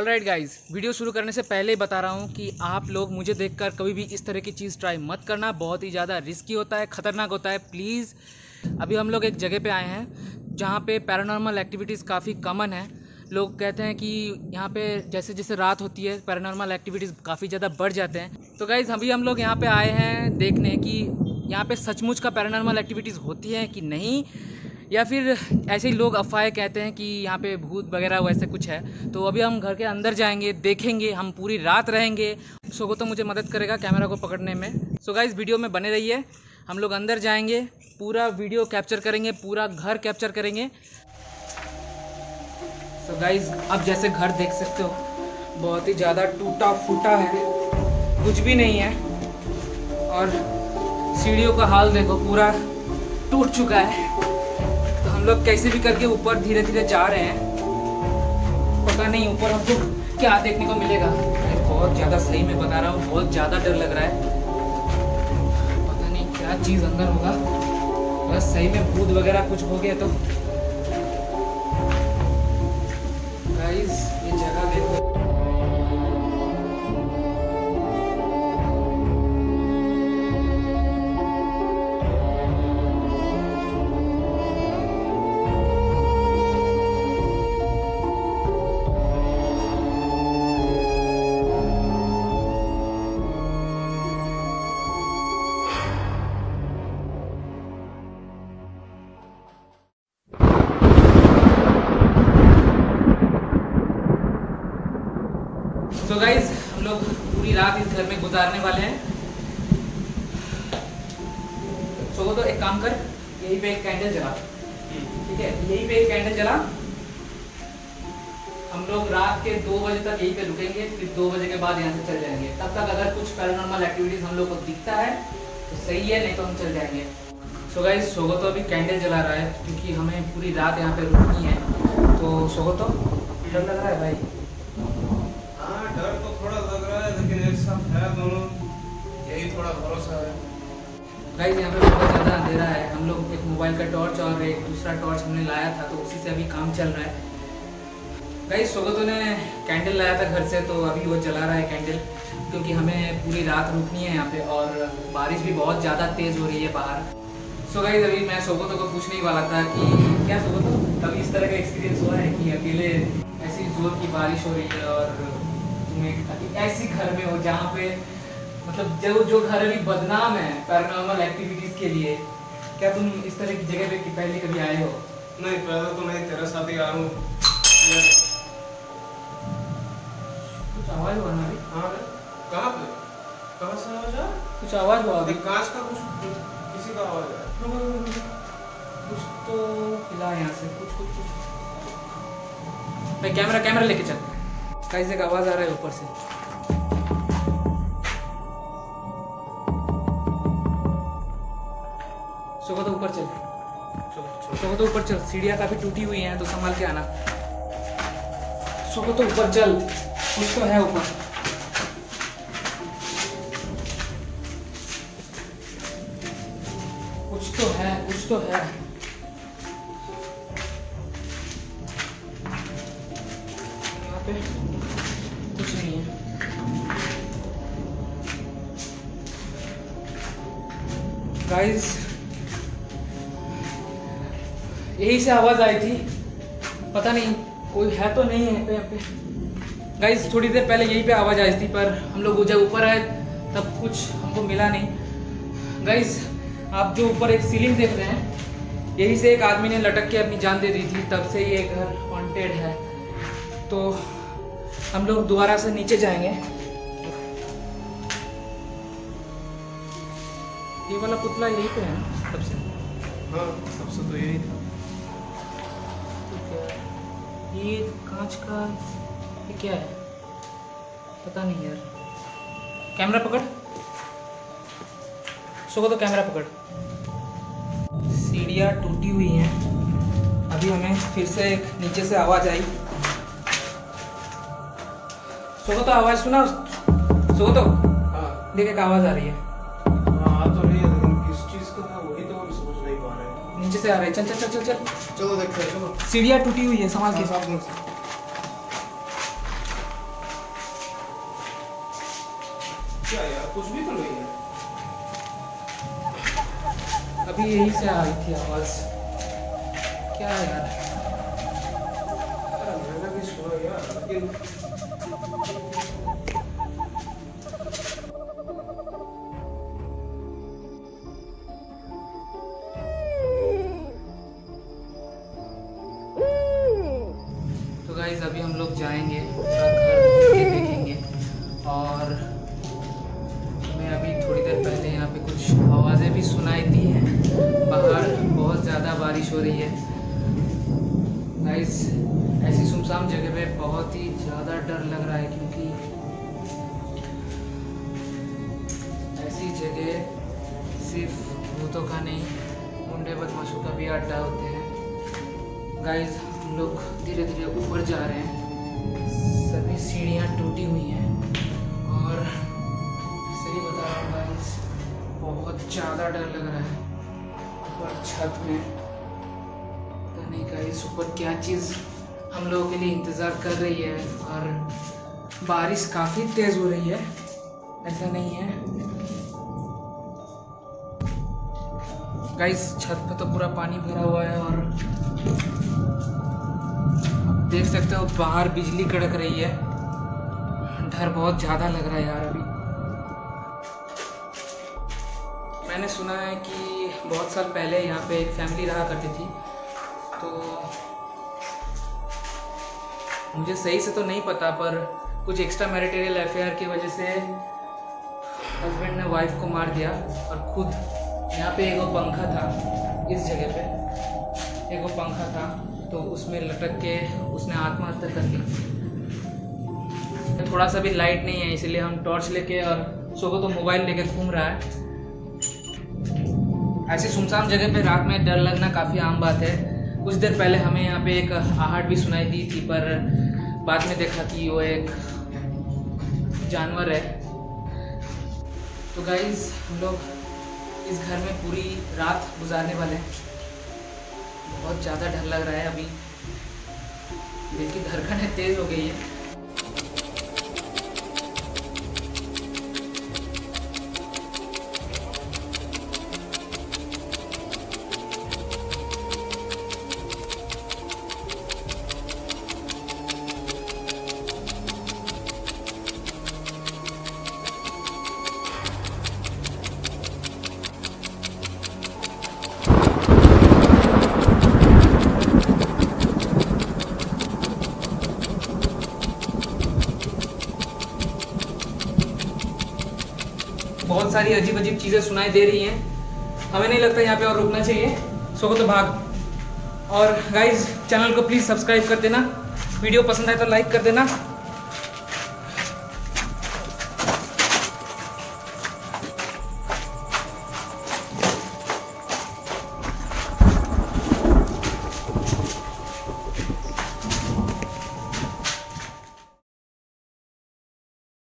Alright guys, video शुरू करने से पहले ही बता रहा हूँ कि आप लोग मुझे देखकर कभी भी इस तरह की चीज़ ट्राई मत करना। बहुत ही ज़्यादा रिस्की होता है, ख़तरनाक होता है। प्लीज़, अभी हम लोग एक जगह पे आए हैं जहाँ पे पैरानॉर्मल एक्टिविटीज़ काफ़ी कॉमन है। लोग कहते हैं कि यहाँ पे जैसे जैसे रात होती है पैरानॉर्मल एक्टिविटीज़ काफ़ी ज़्यादा बढ़ जाते हैं। तो गाइज़, अभी हम लोग यहाँ पे आए हैं देखने कि यहाँ पे सचमुच का पैरानॉर्मल एक्टिविटीज़ होती हैं कि नहीं, या फिर ऐसे ही लोग अफवाहें कहते हैं कि यहाँ पे भूत वगैरह वैसे कुछ है। तो अभी हम घर के अंदर जाएंगे, देखेंगे, हम पूरी रात रहेंगे। सो तो मुझे मदद करेगा कैमरा को पकड़ने में। सो गाइस, वीडियो में बने रहिए। हम लोग अंदर जाएंगे, पूरा वीडियो कैप्चर करेंगे, पूरा घर कैप्चर करेंगे। सो गाइस, अब जैसे घर देख सकते हो बहुत ही ज़्यादा टूटा फूटा है, कुछ भी नहीं है। और सीढ़ियों का हाल देखो, पूरा टूट चुका है। हम लोग कैसे भी करके ऊपर धीरे धीरे जा रहे हैं। पता नहीं ऊपर हमको क्या देखने को मिलेगा। बहुत ज़्यादा, सही में बता रहा हूँ, बहुत ज़्यादा डर लग रहा है। पता नहीं क्या चीज़ अंदर होगा, बस सही में भूत वगैरह कुछ हो गया तो। गाइस, ये जगह देखो। तो गाइज, हम लोग पूरी रात इस घर में गुजारने वाले हैं। तो एक काम कर, यहीं पे एक कैंडल जला, ठीक है? यहीं पे एक कैंडल जला। हम लोग रात के 2 बजे तक यहीं पे रुकेंगे, फिर 2 बजे के बाद यहाँ से चल जाएंगे। तब तक अगर कुछ पैरानॉर्मल एक्टिविटीज हम लोग को दिखता है तो सही है, नहीं तो हम चल जाएंगे। सो गाइज, सोगो तो अभी कैंडल जला रहा है क्योंकि हमें पूरी रात यहाँ पे रुकनी है। तो सोगो तो डर लग रहा है भाई? डर तो थोड़ा लग रहा है, लेकिन एक साथ है दोनों, यही थोड़ा भरोसा है। गाइस, यहाँ पे बहुत ज़्यादा अंधेरा है। हम लोग एक मोबाइल का टॉर्च और एक दूसरा टॉर्च हमने लाया था, तो उसी से अभी काम चल रहा है। गाइस, सोगतो ने कैंडल लाया था घर से, तो अभी वो जला रहा है कैंडल, क्योंकि हमें पूरी रात रुकनी है यहाँ पे और बारिश भी बहुत ज़्यादा तेज़ हो रही है बाहर। सो गाइस, अभी मैं सोगतो को पूछने ही वाला था कि क्या सोगतो कभी इस तरह का एक्सपीरियंस हुआ है कि अकेले ऐसी जोर की बारिश हो रही है और ऐसी घर में हो जहाँ पे मतलब जो घर अभी बदनाम है पैरानॉर्मल एक्टिविटीज के लिए? क्या तुम इस तरह की जगह पे पहले कभी आए हो? नहीं, पहले तो मैं तेरे साथ ही आ रहा हूँ। कुछ आवाज हुआ ना अभी? हाँ, कहाँ पे? कहाँ से आवाज आ? कुछ आवाज हुआ अभी, कांच का कुछ, किसी का आवाज है। कुछ तो हिला यहाँ से, कुछ कुछ कुछ। भाई, कैमरा लेके चल। कैसे का आवाज आ रहा है ऊपर से? सोगो तो ऊपर चल, सोगो तो ऊपर चल। सीढ़ियाँ काफी टूटी हुई हैं, तो संभाल के आना। सोगो तो ऊपर चल, कुछ तो है ऊपर। कुछ तो है, कुछ तो है। यहाँ पे कुछ नहीं है। गाइस, यही से आवाज आई थी, पता नहीं कोई है तो नहीं है यहाँ पे। गाइस, थोड़ी देर पहले यहीं पे आवाज आई थी, पर हम लोग जब ऊपर आए तब कुछ हमको मिला नहीं। गाइस, आप जो ऊपर एक सीलिंग देख रहे हैं, यही से एक आदमी ने लटक के अपनी जान दे दी थी। तब से ये घर हॉन्टेड है। तो हम लोग दोबारा से नीचे जाएंगे। ये वाला पुतला यहीं पे है ना तब से? हाँ, सबसे तो यही था। ये कांच का, ये क्या है पता नहीं यार। कैमरा पकड़, सोगो तो कैमरा पकड़। सीढ़ियाँ टूटी हुई हैं। अभी हमें फिर से एक नीचे से आवाज आई। सोगो तो आवाज सुना? सोगो तो हाँ, देख, एक आवाज आ रही है। हाँ तो नहीं है, लेकिन किस चीज का है वही तो हम समझ नहीं पा रहे हैं। नीचे से आ रहे हैं। चल चल चल चल चल, चलो देखते हैं, चलो। सीढ़ियाँ टूटी हुई है, संभाल के। क्या यार, कुछ भी तो नहीं है। अभी यही से आ रही थी आवाज। क्या है यार? यार मैंने भी सुना यार, लेकिन तो गाइस अभी हम लोग जाएंगे, पूरा घर के देखेंगे। और हमें अभी थोड़ी देर पहले यहाँ पे कुछ आवाज़ें भी सुनाई दी हैं। बाहर बहुत ज़्यादा बारिश हो रही है गाइस। ऐसी सुनसान जगह पे बहुत ही ज़्यादा डर लग रहा है, क्योंकि ऐसी जगह सिर्फ भूतों का नहीं, गुंडे बदमाशों का भी अड्डा होते हैं। गाइस हम लोग धीरे धीरे ऊपर जा रहे हैं। सभी सीढ़ियाँ टूटी हुई हैं और सही बता रहा हूँ गाइस, बहुत ज़्यादा डर लग रहा है। ऊपर छत में पता नहीं गाइस ऊपर क्या चीज़ हम लोगों के लिए इंतज़ार कर रही है। और बारिश काफ़ी तेज़ हो रही है, ऐसा नहीं है गाइस। छत पे तो पूरा पानी भरा हुआ है और आप देख सकते हो बाहर बिजली कड़क रही है। डर बहुत ज़्यादा लग रहा है यार। अभी मैंने सुना है कि बहुत साल पहले यहाँ पे एक फैमिली रहा करती थी, तो मुझे सही से तो नहीं पता, पर कुछ एक्स्ट्रा मैरिटल अफेयर की वजह से हस्बैंड ने वाइफ को मार दिया। और खुद यहाँ पे एगो पंखा था, इस जगह पे एगो पंखा था, तो उसमें लटक के उसने आत्महत्या कर ली। थोड़ा सा भी लाइट नहीं है, इसलिए हम टॉर्च लेके और सुबह तो मोबाइल लेके घूम रहा है। ऐसी सुनसान जगह पे रात में डर लगना काफ़ी आम बात है। कुछ देर पहले हमें यहाँ पे एक आहट भी सुनाई दी थी, पर बाद में देखा कि वो एक जानवर है। तो गाइस हम लोग इस घर में पूरी रात गुजारने वाले हैं। बहुत ज़्यादा डर लग रहा है अभी, देखिए धड़कनें तेज़ हो गई है। बहुत सारी अजीब अजीब चीज़ें सुनाई दे रही हैं। हमें नहीं लगता यहाँ पे और रुकना चाहिए, सो तो भाग। और गाइज चैनल को प्लीज़ सब्सक्राइब कर देना, वीडियो पसंद आए तो लाइक कर देना।